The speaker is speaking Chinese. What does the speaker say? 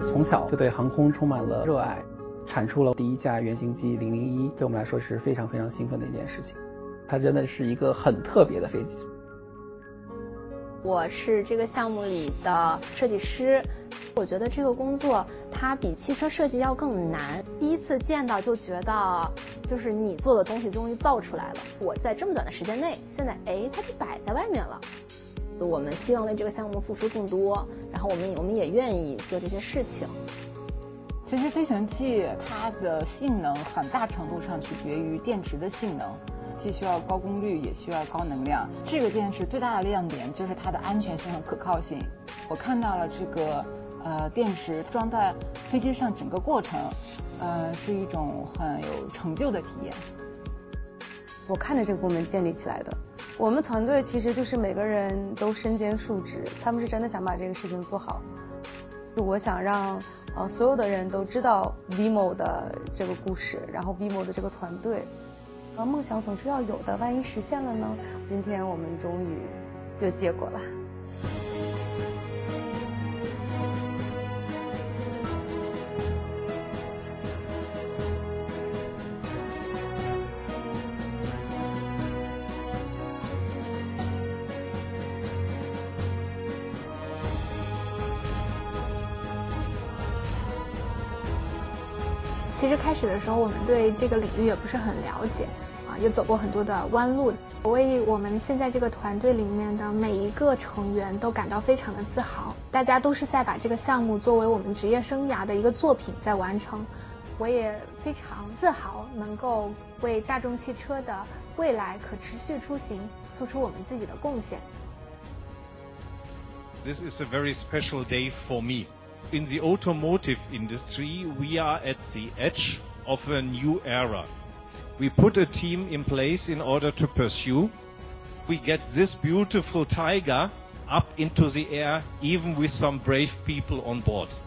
从小就对航空充满了热爱，产出了第一架原型机001，对我们来说是非常非常兴奋的一件事情。它真的是一个很特别的飞机。 我是这个项目里的设计师，我觉得这个工作它比汽车设计要更难。第一次见到就觉得，就是你做的东西终于造出来了。我在这么短的时间内，现在它就摆在外面了。我们希望为这个项目付出更多，然后我们也愿意做这些事情。 其实飞行器它的性能很大程度上取决于电池的性能，既需要高功率也需要高能量。这个电池最大的亮点就是它的安全性和可靠性。我看到了这个电池装在飞机上整个过程，是一种很有成就的体验。 我看着这个部门建立起来的。我们团队其实就是每个人都身兼数职，他们是真的想把这个事情做好。我想让所有的人都知道 Vimo 的这个故事，然后 Vimo 的这个团队。梦想总是要有的，万一实现了呢？今天我们终于有结果了。 其实开始的时候，我们对这个领域也不是很了解，也走过很多的弯路。我为我们现在这个团队里面的每一个成员都感到非常的自豪，大家都是在把这个项目作为我们职业生涯的一个作品在完成。我也非常自豪能够为大众汽车的未来可持续出行做出我们自己的贡献。 This is a very special day for me. In the automotive industry, we are at the edge of a new era. We put a team in place in order to pursue. We get this beautiful Tiger up into the air, even with some brave people on board.